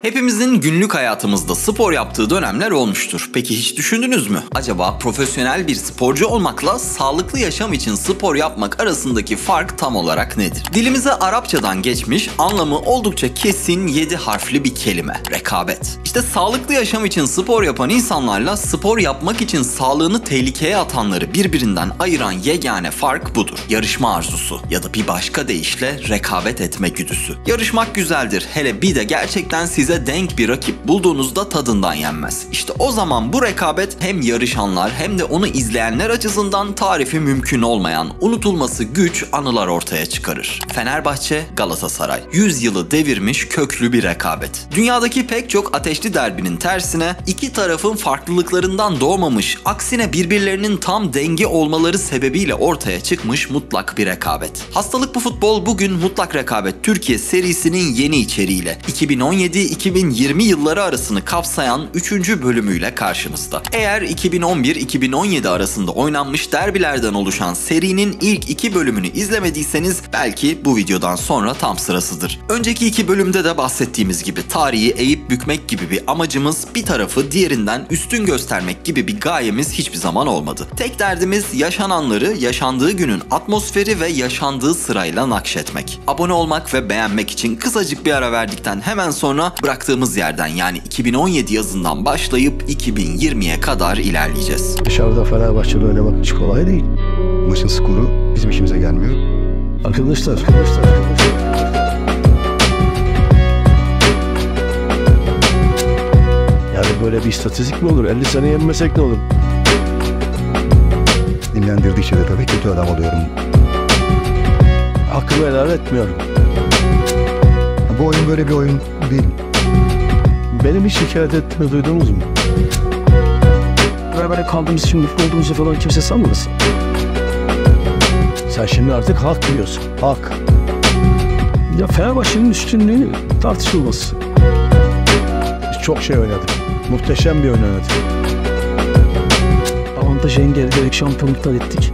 Hepimizin günlük hayatımızda spor yaptığı dönemler olmuştur. Peki hiç düşündünüz mü? Acaba profesyonel bir sporcu olmakla sağlıklı yaşam için spor yapmak arasındaki fark tam olarak nedir? Dilimize Arapçadan geçmiş, anlamı oldukça kesin 7 harfli bir kelime: rekabet. İşte sağlıklı yaşam için spor yapan insanlarla spor yapmak için sağlığını tehlikeye atanları birbirinden ayıran yegane fark budur. Yarışma arzusu ya da bir başka deyişle rekabet etme güdüsü. Yarışmak güzeldir, hele bir de gerçekten size denk bir rakip bulduğunuzda tadından yenmez. İşte o zaman bu rekabet hem yarışanlar hem de onu izleyenler açısından tarifi mümkün olmayan, unutulması güç anılar ortaya çıkarır. Fenerbahçe, Galatasaray. 100 yılı devirmiş köklü bir rekabet. Dünyadaki pek çok ateşli derbinin tersine iki tarafın farklılıklarından doğmamış, aksine birbirlerinin tam denge olmaları sebebiyle ortaya çıkmış mutlak bir rekabet. Hastalık bu futbol bugün Mutlak Rekabet Türkiye serisinin yeni içeriğiyle 2017-2020 yılları arasını kapsayan 3. bölümüyle karşınızda. Eğer 2011-2017 arasında oynanmış derbilerden oluşan serinin ilk 2 bölümünü izlemediyseniz belki bu videodan sonra tam sırasıdır. Önceki 2 bölümde de bahsettiğimiz gibi tarihi eğip bükmek gibi bir amacımız, bir tarafı diğerinden üstün göstermek gibi bir gayemiz hiçbir zaman olmadı. Tek derdimiz yaşananları, yaşandığı günün atmosferi ve yaşandığı sırayla nakşetmek. Abone olmak ve beğenmek için kısacık bir ara verdikten hemen sonra bıraktığımız yerden, yani 2017 yazından başlayıp 2020'ye kadar ilerleyeceğiz. Dışarıda Fenerbahçe'de oynamak hiç kolay değil. Maçın skoru bizim işimize gelmiyor. Arkadaşlar. Yani böyle bir istatistik mi olur? 50 sene yenmesek ne olur? Dinlendirdikçe de tabii kötü adam oluyorum. Hakkımı helal etmiyorum. Bu oyun böyle bir oyun değil. Benim hiç şikayet ettiğimi duydunuz mu? Beraber kaldığımız için mutlu olduğumuzu falan kimse sanmasın. Sen şimdi artık hak diyorsun. Hak. Ya Fenerbahçe'nin üstünlüğü tartışılmaz. Biz çok şey oynadık. Muhteşem bir oyun oynadık. Avantajı engelleyerek şampiyonluklar ettik.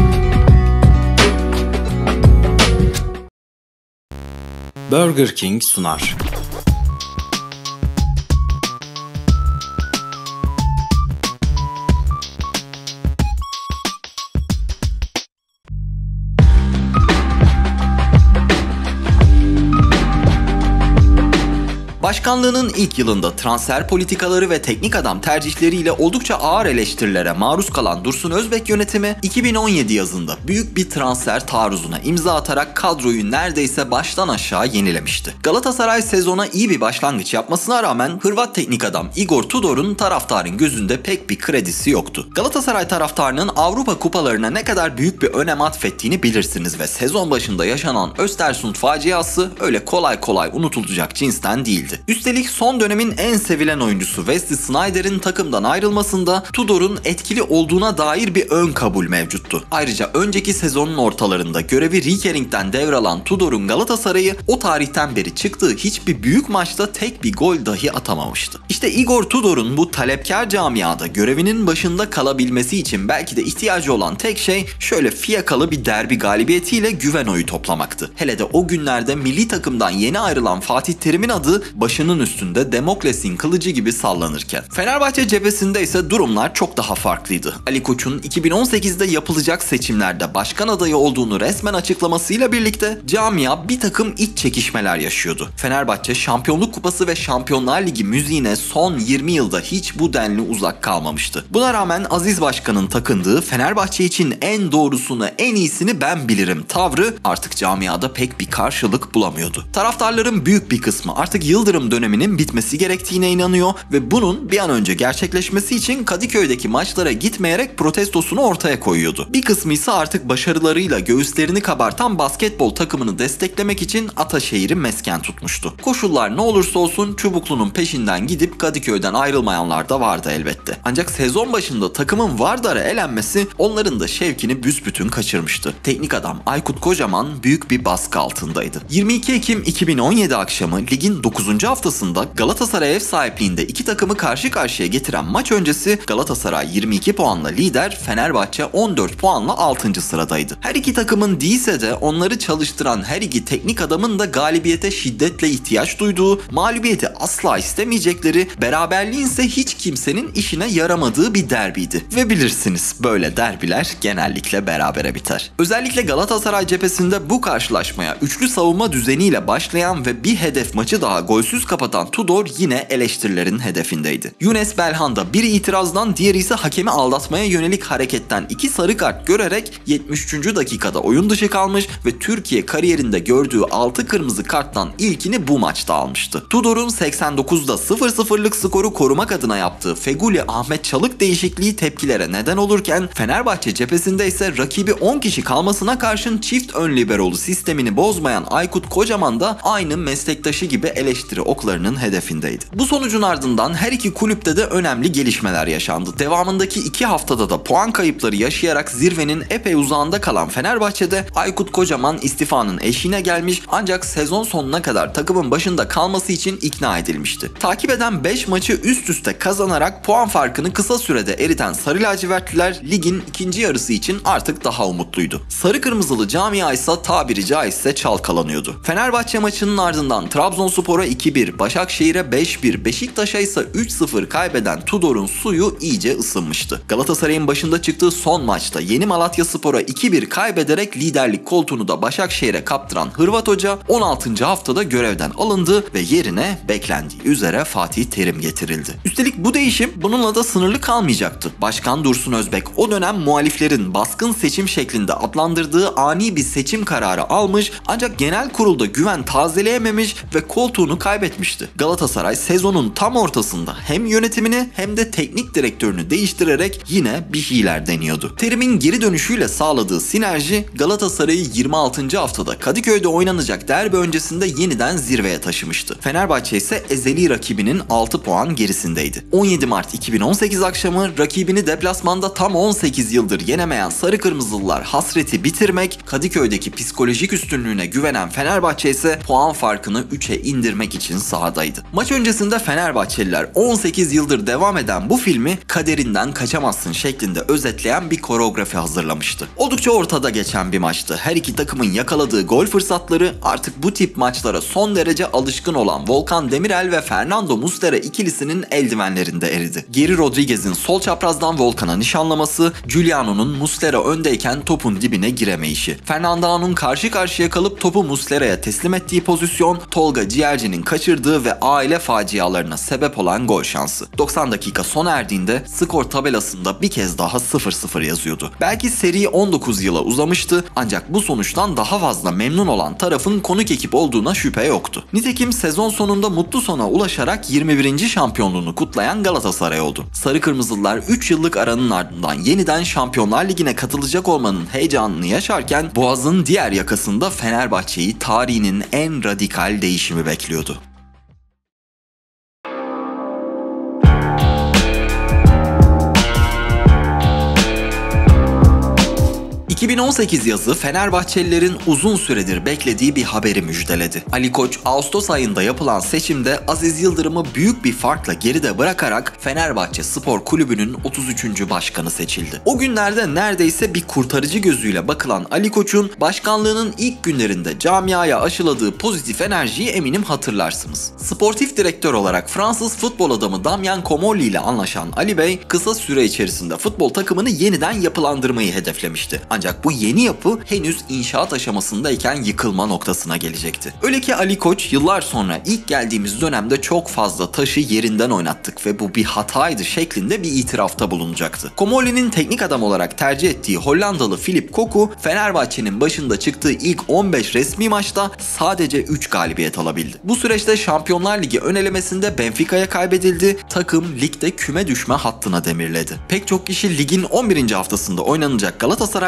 Burger King sunar. Başkanlığının ilk yılında transfer politikaları ve teknik adam tercihleriyle oldukça ağır eleştirilere maruz kalan Dursun Özbek yönetimi 2017 yazında büyük bir transfer taarruzuna imza atarak kadroyu neredeyse baştan aşağı yenilemişti. Galatasaray sezona iyi bir başlangıç yapmasına rağmen Hırvat teknik adam Igor Tudor'un taraftarın gözünde pek bir kredisi yoktu. Galatasaray taraftarının Avrupa kupalarına ne kadar büyük bir önem atfettiğini bilirsiniz ve sezon başında yaşanan Östersund faciası öyle kolay kolay unutulacak cinsten değildi. Üstelik son dönemin en sevilen oyuncusu Wesley Sneijder'in takımdan ayrılmasında Tudor'un etkili olduğuna dair bir ön kabul mevcuttu. Ayrıca önceki sezonun ortalarında görevi Riekering'den devralan Tudor'un Galatasaray'ı o tarihten beri çıktığı hiçbir büyük maçta tek bir gol dahi atamamıştı. İşte Igor Tudor'un bu talepkar camiada görevinin başında kalabilmesi için belki de ihtiyacı olan tek şey şöyle fiyakalı bir derbi galibiyetiyle güven oyu toplamaktı. Hele de o günlerde milli takımdan yeni ayrılan Fatih Terim'in adı başının üstünde Demokles'in kılıcı gibi sallanırken. Fenerbahçe cephesinde ise durumlar çok daha farklıydı. Ali Koç'un 2018'de yapılacak seçimlerde başkan adayı olduğunu resmen açıklamasıyla birlikte camia bir takım iç çekişmeler yaşıyordu. Fenerbahçe Şampiyonluk Kupası ve Şampiyonlar Ligi müziğine son 20 yılda hiç bu denli uzak kalmamıştı. Buna rağmen Aziz Başkan'ın takındığı Fenerbahçe için en doğrusunu, en iyisini ben bilirim tavrı artık camiada pek bir karşılık bulamıyordu. Taraftarların büyük bir kısmı artık Yıldırım döneminin bitmesi gerektiğine inanıyor ve bunun bir an önce gerçekleşmesi için Kadıköy'deki maçlara gitmeyerek protestosunu ortaya koyuyordu. Bir kısmı ise artık başarılarıyla göğüslerini kabartan basketbol takımını desteklemek için Ataşehir'i mesken tutmuştu. Koşullar ne olursa olsun Çubuklu'nun peşinden gidip Kadıköy'den ayrılmayanlar da vardı elbette. Ancak sezon başında takımın Vardar'a elenmesi onların da şevkini büsbütün kaçırmıştı. Teknik adam Aykut Kocaman büyük bir baskı altındaydı. 22 Ekim 2017 akşamı ligin 9. haftasında Galatasaray ev sahipliğinde iki takımı karşı karşıya getiren maç öncesi Galatasaray 22 puanla lider, Fenerbahçe 14 puanla 6. sıradaydı. Her iki takımın değilse de onları çalıştıran her iki teknik adamın da galibiyete şiddetle ihtiyaç duyduğu, mağlubiyeti asla istemeyecekleri, beraberliğin ise hiç kimsenin işine yaramadığı bir derbiydi. Ve bilirsiniz, böyle derbiler genellikle berabere biter. Özellikle Galatasaray cephesinde bu karşılaşmaya üçlü savunma düzeniyle başlayan ve bir hedef maçı daha golsüz kapatan Tudor yine eleştirilerin hedefindeydi. Younes Belhanda bir itirazdan, diğeri ise hakemi aldatmaya yönelik hareketten 2 sarı kart görerek 73. dakikada oyun dışı kalmış ve Türkiye kariyerinde gördüğü 6 kırmızı karttan ilkini bu maçta almıştı. Tudor'un 89'da 0-0'lık skoru korumak adına yaptığı Feguli Ahmet Çalık değişikliği tepkilere neden olurken Fenerbahçe cephesinde ise rakibi 10 kişi kalmasına karşın çift ön liberolu sistemini bozmayan Aykut Kocaman da aynı meslektaşı gibi eleştiri oklarının hedefindeydi. Bu sonucun ardından her iki kulüpte de önemli gelişmeler yaşandı. Devamındaki 2 haftada da puan kayıpları yaşayarak zirvenin epey uzağında kalan Fenerbahçe'de Aykut Kocaman istifanın eşiğine gelmiş ancak sezon sonuna kadar takımın başında kalması için ikna edilmişti. Takip eden 5 maçı üst üste kazanarak puan farkını kısa sürede eriten Sarı lacivertliler ligin ikinci yarısı için artık daha umutluydu. Sarı kırmızılı camia ise tabiri caizse çalkalanıyordu. Fenerbahçe maçının ardından Trabzonspor'a 2-1, Başakşehir'e 5-1, Beşiktaş'a ise 3-0 kaybeden Tudor'un suyu iyice ısınmıştı. Galatasaray'ın başında çıktığı son maçta Yeni Malatyaspor'a 2-1 kaybederek liderlik koltuğunu da Başakşehir'e kaptıran Hırvat Hoca 16. haftada görevden alındı ve yerine beklendiği üzere Fatih Terim getirildi. Üstelik bu değişim bununla da sınırlı kalmayacaktı. Başkan Dursun Özbek o dönem muhaliflerin baskın seçim şeklinde adlandırdığı ani bir seçim kararı almış ancak genel kurulda güven tazeleyememiş ve koltuğunu kaybetmişti. Galatasaray sezonun tam ortasında hem yönetimini hem de teknik direktörünü değiştirerek yine bir şeyler deniyordu. Terim'in geri dönüşüyle sağladığı sinerji Galatasaray'ı 26. haftada Kadıköy'de oynanacak derbi öncesinde yeniden zirveye taşımıştı. Fenerbahçe ise ezeli rakibinin 6 puan gerisindeydi. 17 Mart 2018 akşamı rakibini deplasmanda tam 18 yıldır yenemeyen Sarı Kırmızılılar hasreti bitirmek, Kadıköy'deki psikolojik üstünlüğüne güvenen Fenerbahçe ise puan farkını 3'e indirmek için sahadaydı. Maç öncesinde Fenerbahçeliler 18 yıldır devam eden bu filmi kaderinden kaçamazsın şeklinde özetleyen bir koreografi hazırlamıştı. Oldukça ortada geçen bir maçtı. Her iki takımın yakaladığı gol fırsatları artık bu tip maçlara son derece alışkın olan Volkan Demirel ve Fernando Muslera ikilisinin eldivenlerinde eridi. Geri Rodriguez'in sol çaprazdan Volkan'a nişanlaması, Giuliano'nun Muslera öndeyken topun dibine giremeyişi, Fernando'nun karşı karşıya kalıp topu Muslera'ya teslim ettiği pozisyon, Tolga Ciğerci'nin kaçırdığı ve aile facialarına sebep olan gol şansı. 90 dakika sona erdiğinde skor tabelasında bir kez daha 0-0 yazıyordu. Belki seri 19 yıla uzamıştı ancak bu sonuçtan daha fazla memnun olan tarafın konuk ekip olduğuna şüphe yoktu. Nitekim sezon sonunda mutlu sona ulaşarak 21. şampiyonluğunu kutlayan Galatasaray oldu. Sarı Kırmızılılar 3 yıllık aranın ardından yeniden Şampiyonlar Ligi'ne katılacak olmanın heyecanını yaşarken Boğaz'ın diğer yakasında Fenerbahçe'yi tarihinin en radikal değişimi bekliyordu. 2018 yazı Fenerbahçelilerin uzun süredir beklediği bir haberi müjdeledi. Ali Koç, Ağustos ayında yapılan seçimde Aziz Yıldırım'ı büyük bir farkla geride bırakarak Fenerbahçe Spor Kulübü'nün 33. başkanı seçildi. O günlerde neredeyse bir kurtarıcı gözüyle bakılan Ali Koç'un başkanlığının ilk günlerinde camiaya aşıladığı pozitif enerjiyi eminim hatırlarsınız. Sportif direktör olarak Fransız futbol adamı Damien Comolli ile anlaşan Ali Bey, kısa süre içerisinde futbol takımını yeniden yapılandırmayı hedeflemişti. Ancak bu yeni yapı henüz inşaat aşamasındayken yıkılma noktasına gelecekti. Öyle ki Ali Koç yıllar sonra ilk geldiğimiz dönemde çok fazla taşı yerinden oynattık ve bu bir hataydı şeklinde bir itirafta bulunacaktı. Comolli'nin teknik adam olarak tercih ettiği Hollandalı Philip Cocu, Fenerbahçe'nin başında çıktığı ilk 15 resmi maçta sadece 3 galibiyet alabildi. Bu süreçte Şampiyonlar Ligi ön elemesinde Benfica'ya kaybedildi, takım ligde küme düşme hattına demirledi. Pek çok kişi ligin 11. haftasında oynanacak Galatasaray derbisi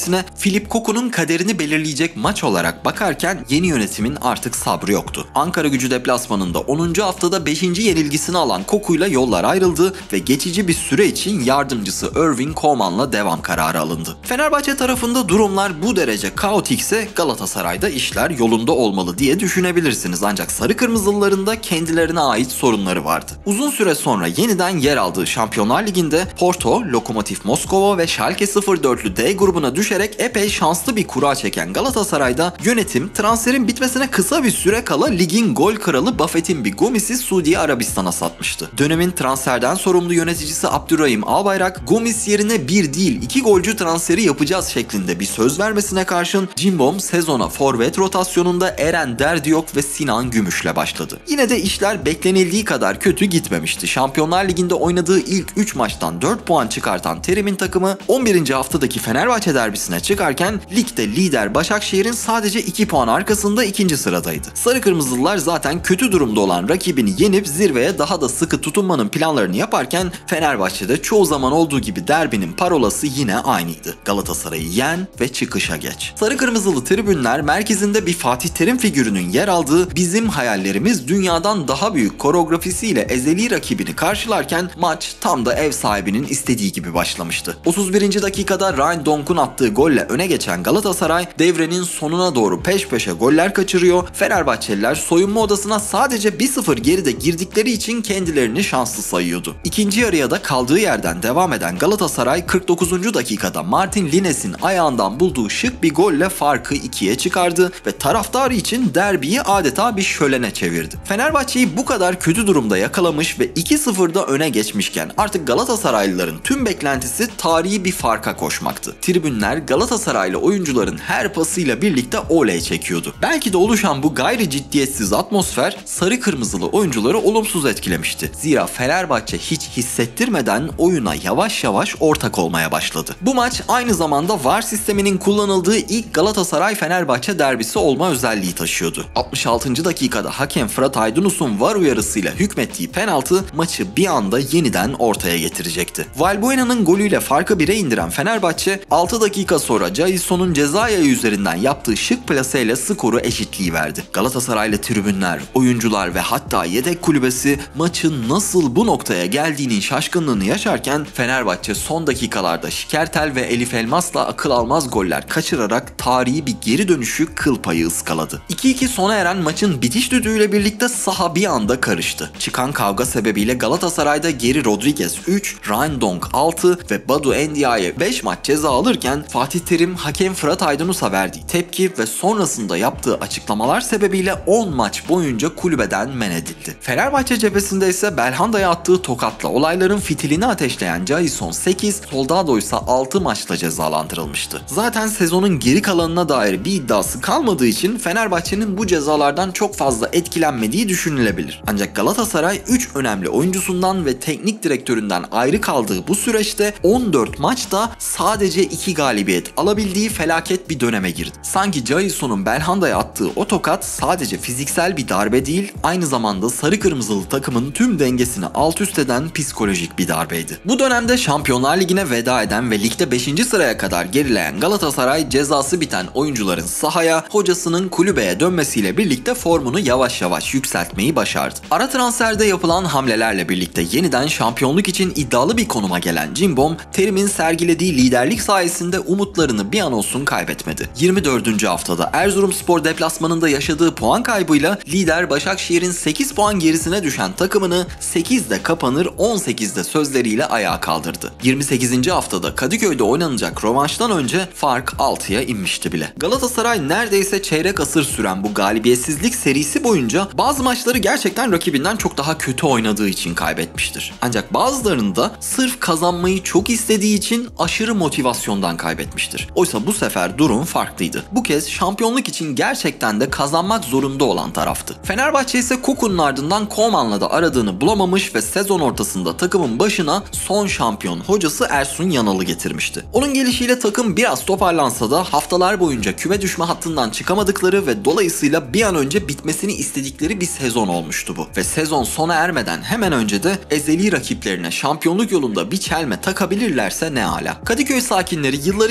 derbisine Filip Koku'nun kaderini belirleyecek maç olarak bakarken yeni yönetimin artık sabrı yoktu. Ankara-Gücü deplasmanında 10. haftada 5. yenilgisini alan Koku'yla yollar ayrıldı ve geçici bir süre için yardımcısı Erwin Koeman'la devam kararı alındı. Fenerbahçe tarafında durumlar bu derece kaotikse Galatasaray'da işler yolunda olmalı diye düşünebilirsiniz, ancak sarı kırmızılıların da kendilerine ait sorunları vardı. Uzun süre sonra yeniden yer aldığı Şampiyonlar Ligi'nde Porto, Lokomotiv Moskova ve Schalke 04'lü D grubuna düşerek epey şanslı bir kura çeken Galatasaray'da yönetim transferin bitmesine kısa bir süre kala ligin gol kralı Buffett'in bir Gomis'i Suudi Arabistan'a satmıştı. Dönemin transferden sorumlu yöneticisi Abdurrahim Albayrak, Gomis yerine bir değil 2 golcü transferi yapacağız şeklinde bir söz vermesine karşın Cimbom sezona forvet rotasyonunda Eren Derdiyok ve Sinan Gümüş'le başladı. Yine de işler beklenildiği kadar kötü gitmemişti. Şampiyonlar Ligi'nde oynadığı ilk 3 maçtan 4 puan çıkartan Terim'in takımı 11. haftadaki Fenerbahçe derbisine çıkarken ligde lider Başakşehir'in sadece 2 puan arkasında 2. sıradaydı. Sarı kırmızılılar zaten kötü durumda olan rakibini yenip zirveye daha da sıkı tutunmanın planlarını yaparken Fenerbahçe'de çoğu zaman olduğu gibi derbinin parolası yine aynıydı: Galatasaray'ı yen ve çıkışa geç. Sarı kırmızılı tribünler merkezinde bir Fatih Terim figürünün yer aldığı "Bizim hayallerimiz dünyadan daha büyük" koreografisiyle ezeli rakibini karşılarken maç tam da ev sahibinin istediği gibi başlamıştı. 31. dakikada Ryan Donk'un attığı golle öne geçen Galatasaray devrenin sonuna doğru peş peşe goller kaçırıyor. Fenerbahçeliler soyunma odasına sadece 1-0 geride girdikleri için kendilerini şanslı sayıyordu. İkinci yarıya da kaldığı yerden devam eden Galatasaray 49. dakikada Martin Lines'in ayağından bulduğu şık bir golle farkı 2'ye çıkardı ve taraftarı için derbiyi adeta bir şölene çevirdi. Fenerbahçe'yi bu kadar kötü durumda yakalamış ve 2-0'da öne geçmişken artık Galatasaraylıların tüm beklentisi tarihi bir farka koşmaktı. Tribünler Galatasaraylı oyuncuların her pasıyla birlikte oley çekiyordu. Belki de oluşan bu gayri ciddiyetsiz atmosfer sarı kırmızılı oyuncuları olumsuz etkilemişti. Zira Fenerbahçe hiç hissettirmeden oyuna yavaş yavaş ortak olmaya başladı. Bu maç aynı zamanda VAR sisteminin kullanıldığı ilk Galatasaray-Fenerbahçe derbisi olma özelliği taşıyordu. 66. dakikada hakem Fırat Aydınus'un VAR uyarısıyla hükmettiği penaltı maçı bir anda yeniden ortaya getirecekti. Valbuena'nın golüyle farkı 1'e indiren Fenerbahçe 6 dakika sonra Jailson'un ceza yayı üzerinden yaptığı şık plaseyle skoru eşitliğiverdi. Galatasaraylı tribünler, oyuncular ve hatta yedek kulübesi maçın nasıl bu noktaya geldiğinin şaşkınlığını yaşarken Fenerbahçe son dakikalarda Şikertel ve Elif Elmas'la akıl almaz goller kaçırarak tarihi bir geri dönüşü kıl payı ıskaladı. 2-2 sona eren maçın bitiş düdüğüyle birlikte saha bir anda karıştı. Çıkan kavga sebebiyle Galatasaray'da Geri Rodriguez 3, Ryan Donk 6 ve Badu Endiaye 5 maç ceza alırken Fatih Terim hakem Fırat Aydınus'a verdiği tepki ve sonrasında yaptığı açıklamalar sebebiyle 10 maç boyunca kulübeden men edildi. Fenerbahçe cephesinde ise Belhanda'ya attığı tokatla olayların fitilini ateşleyen Jailson 8, Soldado ise 6 maçla cezalandırılmıştı. Zaten sezonun geri kalanına dair bir iddiası kalmadığı için Fenerbahçe'nin bu cezalardan çok fazla etkilenmediği düşünülebilir. Ancak Galatasaray 3 önemli oyuncusundan ve teknik direktöründen ayrı kaldığı bu süreçte 14 maçta sadece 2 galibiyet alabildiği felaket bir döneme girdi. Sanki Jailson'un Belhanda'ya attığı o tokat sadece fiziksel bir darbe değil, aynı zamanda sarı kırmızılı takımın tüm dengesini alt üst eden psikolojik bir darbeydi. Bu dönemde Şampiyonlar Ligi'ne veda eden ve ligde 5. sıraya kadar gerileyen Galatasaray cezası biten oyuncuların sahaya, hocasının kulübeye dönmesiyle birlikte formunu yavaş yavaş yükseltmeyi başardı. Ara transferde yapılan hamlelerle birlikte yeniden şampiyonluk için iddialı bir konuma gelen Cimbom, Terim'in sergilediği liderlik sayesinde umutlarını bir an olsun kaybetmedi. 24. haftada Erzurumspor deplasmanında yaşadığı puan kaybıyla lider Başakşehir'in 8 puan gerisine düşen takımını 8'de kapanır 18'de sözleriyle ayağa kaldırdı. 28. haftada Kadıköy'de oynanacak rövanştan önce fark 6'ya inmişti bile. Galatasaray neredeyse çeyrek asır süren bu galibiyetsizlik serisi boyunca bazı maçları gerçekten rakibinden çok daha kötü oynadığı için kaybetmiştir. Ancak bazılarını da sırf kazanmayı çok istediği için aşırı motivasyondan kaybetmiştir. Oysa bu sefer durum farklıydı. Bu kez şampiyonluk için gerçekten de kazanmak zorunda olan taraftı. Fenerbahçe ise Koku'nun ardından Koeman'la da aradığını bulamamış ve sezon ortasında takımın başına son şampiyon hocası Ersun Yanal'ı getirmişti. Onun gelişiyle takım biraz toparlansa da haftalar boyunca küme düşme hattından çıkamadıkları ve dolayısıyla bir an önce bitmesini istedikleri bir sezon olmuştu bu. Ve sezon sona ermeden hemen önce de ezeli rakiplerine şampiyonluk yolunda bir çelme takabilirlerse ne ala. Kadıköy sakinleri yılların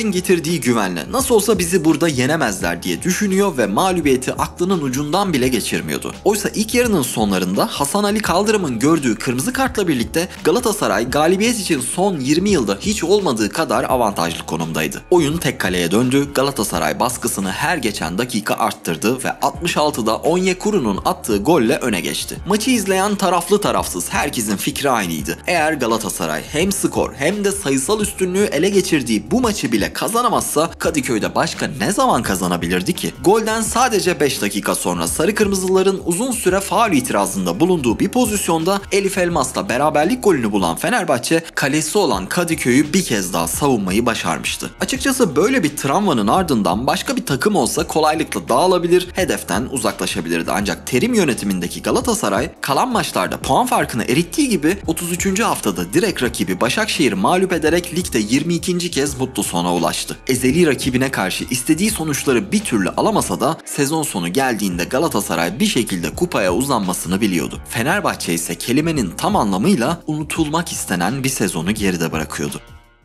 taraftarların getirdiği güvenle nasıl olsa bizi burada yenemezler diye düşünüyor ve mağlubiyeti aklının ucundan bile geçirmiyordu. Oysa ilk yarının sonlarında Hasan Ali Kaldırım'ın gördüğü kırmızı kartla birlikte Galatasaray galibiyet için son 20 yılda hiç olmadığı kadar avantajlı konumdaydı. Oyun tek kaleye döndü, Galatasaray baskısını her geçen dakika arttırdı ve 66'da Onyekuru'nun attığı golle öne geçti. Maçı izleyen taraflı tarafsız herkesin fikri aynıydı. Eğer Galatasaray hem skor hem de sayısal üstünlüğü ele geçirdiği bu maçı bile kazanamazsa Kadıköy'de başka ne zaman kazanabilirdi ki? Golden sadece 5 dakika sonra sarı kırmızıların uzun süre faul itirazında bulunduğu bir pozisyonda Elif Elmas'la beraberlik golünü bulan Fenerbahçe kalesi olan Kadıköy'ü bir kez daha savunmayı başarmıştı. Açıkçası böyle bir travmanın ardından başka bir takım olsa kolaylıkla dağılabilir, hedeften uzaklaşabilirdi. Ancak terim yönetimindeki Galatasaray kalan maçlarda puan farkını erittiği gibi 33. haftada direkt rakibi Başakşehir'i mağlup ederek ligde 22. kez mutlu sona ulaştı. Ezeli rakibine karşı istediği sonuçları bir türlü alamasa da sezon sonu geldiğinde Galatasaray bir şekilde kupaya uzanmasını biliyordu. Fenerbahçe ise kelimenin tam anlamıyla unutulmak istenen bir sezonu geride bırakıyordu.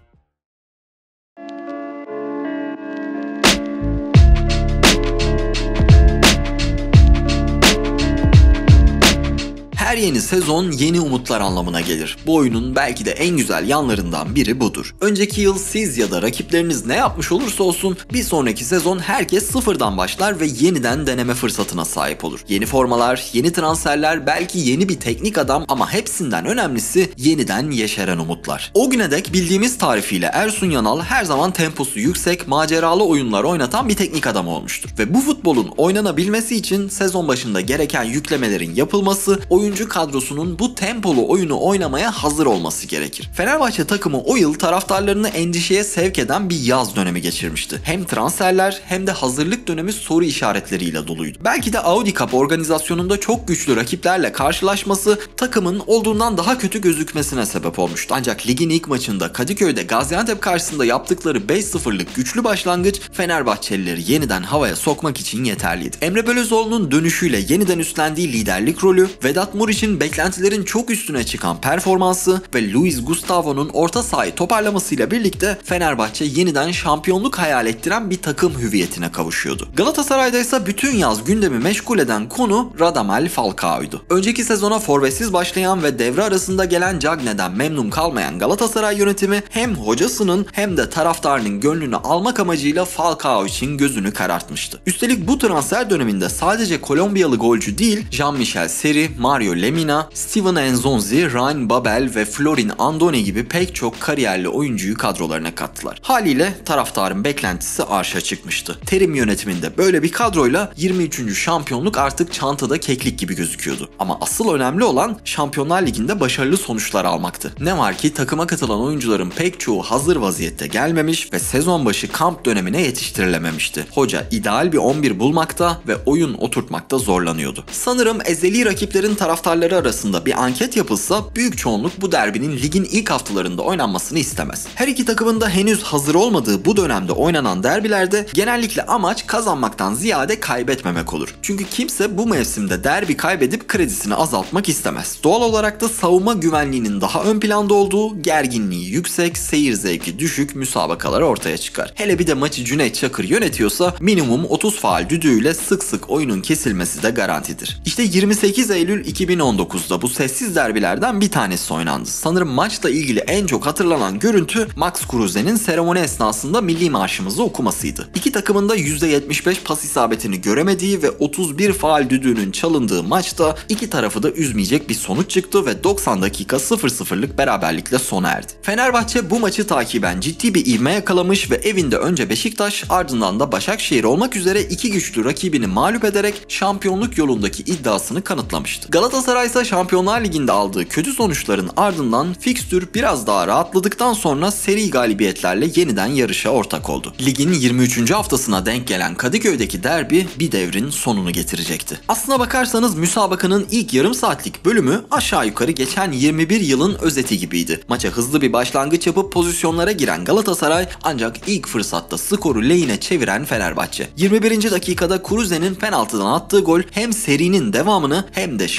Her yeni sezon yeni umutlar anlamına gelir. Bu oyunun belki de en güzel yanlarından biri budur. Önceki yıl siz ya da rakipleriniz ne yapmış olursa olsun bir sonraki sezon herkes sıfırdan başlar ve yeniden deneme fırsatına sahip olur. Yeni formalar, yeni transferler, belki yeni bir teknik adam ama hepsinden önemlisi yeniden yeşeren umutlar. O güne dek bildiğimiz tarifiyle Ersun Yanal her zaman temposu yüksek, maceralı oyunlar oynatan bir teknik adam olmuştur. Ve bu futbolun oynanabilmesi için sezon başında gereken yüklemelerin yapılması, oyuncu kadrosunun bu tempolu oyunu oynamaya hazır olması gerekir. Fenerbahçe takımı o yıl taraftarlarını endişeye sevk eden bir yaz dönemi geçirmişti. Hem transferler hem de hazırlık dönemi soru işaretleriyle doluydu. Belki de Audi Cup organizasyonunda çok güçlü rakiplerle karşılaşması takımın olduğundan daha kötü gözükmesine sebep olmuştu. Ancak ligin ilk maçında Kadıköy'de Gaziantep karşısında yaptıkları 5-0'lık güçlü başlangıç Fenerbahçelileri yeniden havaya sokmak için yeterliydi. Emre Belözoğlu'nun dönüşüyle yeniden üstlendiği liderlik rolü, Vedat Muriç'in beklentilerin çok üstüne çıkan performansı ve Luis Gustavo'nun orta sahayı toparlamasıyla birlikte Fenerbahçe yeniden şampiyonluk hayal ettiren bir takım hüviyetine kavuşuyordu. Galatasaray'da ise bütün yaz gündemi meşgul eden konu Radamel Falcao'ydu. Önceki sezona forvetsiz başlayan ve devre arasında gelen Cagney'den memnun kalmayan Galatasaray yönetimi hem hocasının hem de taraftarının gönlünü almak amacıyla Falcao için gözünü karartmıştı. Üstelik bu transfer döneminde sadece Kolombiyalı golcü değil, Jean-Michel Seri, Mario Lemina, Steven Nzonzi, Ryan Babel ve Florin Andone gibi pek çok kariyerli oyuncuyu kadrolarına kattılar. Haliyle taraftarın beklentisi arşa çıkmıştı. Terim yönetiminde böyle bir kadroyla 23. şampiyonluk artık çantada keklik gibi gözüküyordu. Ama asıl önemli olan Şampiyonlar Ligi'nde başarılı sonuçlar almaktı. Ne var ki takıma katılan oyuncuların pek çoğu hazır vaziyette gelmemiş ve sezon başı kamp dönemine yetiştirilememişti. Hoca ideal bir 11 bulmakta ve oyun oturtmakta zorlanıyordu. Sanırım ezeli rakiplerin taraftarları arasında bir anket yapılsa büyük çoğunluk bu derbinin ligin ilk haftalarında oynanmasını istemez. Her iki takımın da henüz hazır olmadığı bu dönemde oynanan derbilerde genellikle amaç kazanmaktan ziyade kaybetmemek olur. Çünkü kimse bu mevsimde derbi kaybedip kredisini azaltmak istemez. Doğal olarak da savunma güvenliğinin daha ön planda olduğu, gerginliği yüksek, seyir zevki düşük müsabakalar ortaya çıkar. Hele bir de maçı Cüneyt Çakır yönetiyorsa minimum 30 faul düdüğüyle sık sık oyunun kesilmesi de garantidir. İşte 28 Eylül 2019'da bu sessiz derbilerden bir tanesi oynandı. Sanırım maçla ilgili en çok hatırlanan görüntü Max Kruse'nin seremoni esnasında milli marşımızı okumasıydı. İki takımın da %75 pas isabetini göremediği ve 31 faul düdüğünün çalındığı maçta iki tarafı da üzmeyecek bir sonuç çıktı ve 90 dakika 0-0'lık beraberlikle sona erdi. Fenerbahçe bu maçı takiben ciddi bir ivme yakalamış ve evinde önce Beşiktaş ardından da Başakşehir olmak üzere iki güçlü rakibini mağlup ederek şampiyonluk yolundaki iddiasını kanıtlamıştı. Galatasaray ise Şampiyonlar Ligi'nde aldığı kötü sonuçların ardından fikstür biraz daha rahatladıktan sonra seri galibiyetlerle yeniden yarışa ortak oldu. Ligin 23. haftasına denk gelen Kadıköy'deki derbi bir devrin sonunu getirecekti. Aslına bakarsanız müsabakanın ilk yarım saatlik bölümü aşağı yukarı geçen 21 yılın özeti gibiydi. Maça hızlı bir başlangıç yapıp pozisyonlara giren Galatasaray ancak ilk fırsatta skoru lehine çeviren Fenerbahçe. 21. dakikada Kruse'nin penaltıdan attığı gol hem serinin devamını hem de şampiyonluğu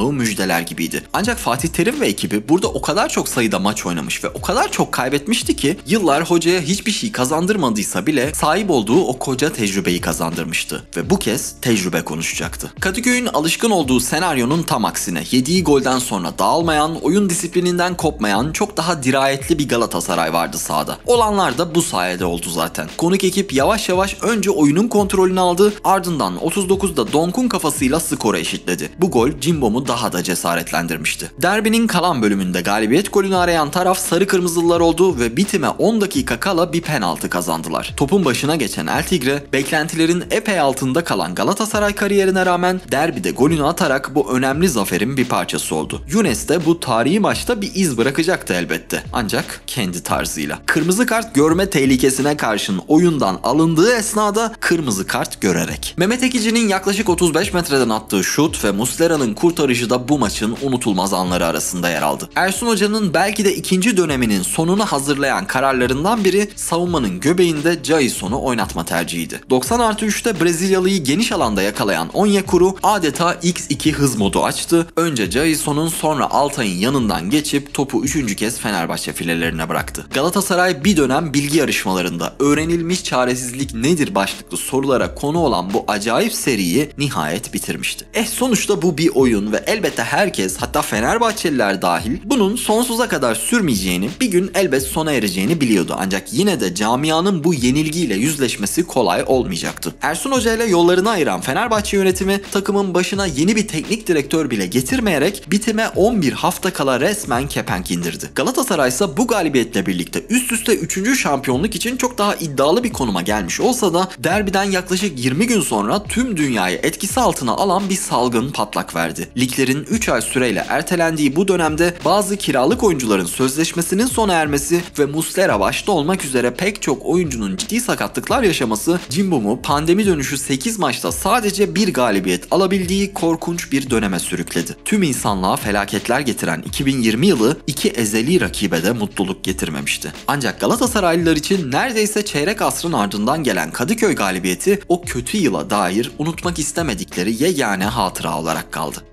şampiyonluğu müjdeler gibiydi. Ancak Fatih Terim ve ekibi burada o kadar çok sayıda maç oynamış ve o kadar çok kaybetmişti ki yıllar hocaya hiçbir şey kazandırmadıysa bile sahip olduğu o koca tecrübeyi kazandırmıştı. Ve bu kez tecrübe konuşacaktı. Kadıköy'ün alışkın olduğu senaryonun tam aksine yediği golden sonra dağılmayan, oyun disiplininden kopmayan çok daha dirayetli bir Galatasaray vardı sahada. Olanlar da bu sayede oldu zaten. Konuk ekip yavaş yavaş önce oyunun kontrolünü aldı, ardından 39'da Donk'un kafasıyla skoru eşitledi. Bu gol Cimbom'u daha da cesaretlendirmişti. Derbinin kalan bölümünde galibiyet golünü arayan taraf sarı kırmızılılar oldu ve bitime 10 dakika kala bir penaltı kazandılar. Topun başına geçen El Tigre, beklentilerin epey altında kalan Galatasaray kariyerine rağmen derbide golünü atarak bu önemli zaferin bir parçası oldu. Younes de bu tarihi maçta bir iz bırakacaktı elbette. Ancak kendi tarzıyla. Kırmızı kart görme tehlikesine karşın oyundan alındığı esnada kırmızı kart görerek. Mehmet Ekici'nin yaklaşık 35 metreden attığı şut ve Muslera'nın kurtarışı da bu maçın unutulmaz anları arasında yer aldı. Ersun Hoca'nın belki de ikinci döneminin sonunu hazırlayan kararlarından biri savunmanın göbeğinde Jaison'u oynatma tercihiydi. 90+3'te Brezilyalıyı geniş alanda yakalayan Onyekuru adeta X2 hız modu açtı. Önce Jaison'un sonra Altay'ın yanından geçip topu 3. kez Fenerbahçe filelerine bıraktı. Galatasaray bir dönem bilgi yarışmalarında öğrenilmiş çaresizlik nedir başlıklı sorulara konu olan bu acayip seriyi nihayet bitirmişti. Sonuçta bu bir oyun ve elbette herkes, hatta Fenerbahçeliler dahil, bunun sonsuza kadar sürmeyeceğini, bir gün elbet sona ereceğini biliyordu. Ancak yine de camianın bu yenilgiyle yüzleşmesi kolay olmayacaktı. Ersun Hoca ile yollarını ayıran Fenerbahçe yönetimi takımın başına yeni bir teknik direktör bile getirmeyerek bitime 11 hafta kala resmen kepenk indirdi. Galatasaray ise bu galibiyetle birlikte üst üste 3. şampiyonluk için çok daha iddialı bir konuma gelmiş olsa da derbiden yaklaşık 20 gün sonra tüm dünyayı etkisi altına alan bir salgın patlak verdi. Liglerin 3 ay süreyle ertelendiği bu dönemde bazı kiralık oyuncuların sözleşmesinin sona ermesi ve Muslera başta olmak üzere pek çok oyuncunun ciddi sakatlıklar yaşaması Cimbom'u pandemi dönüşü 8 maçta sadece bir galibiyet alabildiği korkunç bir döneme sürükledi. Tüm insanlığa felaketler getiren 2020 yılı iki ezeli rakibe de mutluluk getirmemişti. Ancak Galatasaraylılar için neredeyse çeyrek asrın ardından gelen Kadıköy galibiyeti o kötü yıla dair unutmak istemedikleri yegane hatıra olarak kaldı.